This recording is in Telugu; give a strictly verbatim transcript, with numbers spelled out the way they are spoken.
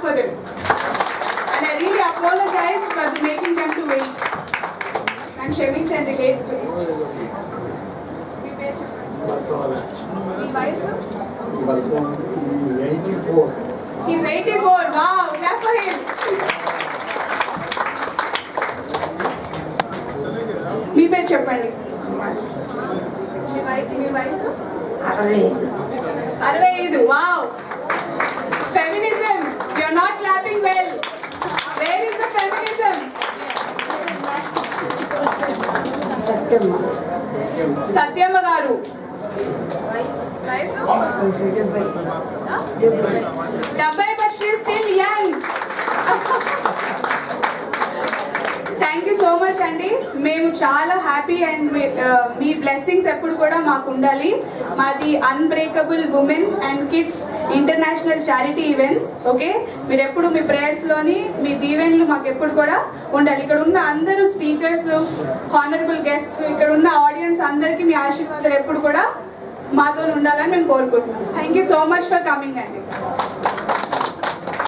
for them. And I really apologize for making them to wait. I'm క్షమించండి లేట్ గురించి. మీ పేరు చెప్పండి. మీ వయసు? eighty-four. He's eighty-four. Wow, clap for him. మీ పేరు చెప్పండి. మీ వయసు? మీ వయసు? అరవై ఐదు. Wow. Feminism. You're not clapping well. Where is the feminism? Satyamma. Satyamma garu. వయసు? డెబ్బై but she is still young. Thank you so much అండి. మేము చాలా హ్యాపీ అండ్ మీ బ్లెస్సింగ్స్ ఎప్పుడు కూడా మాకు ఉండాలి. మాది unbreakable women and kids international charity events. Okay, మీరు ఎప్పుడు మీ ప్రేయర్స్లోని మీ దీవెనలు మాకు ఎప్పుడు కూడా ఉండాలి. ఇక్కడ ఉన్న అందరూ స్పీకర్స్, హానరబుల్ గెస్ట్స్, ఇక్కడ ఉన్న ఆడియన్స్ అందరికీ మీ ఆశీర్వాదాలు ఎప్పుడు కూడా మాతో ఉండాలని మేము కోరుకుంటున్నాం. Thank you so much for coming అండి.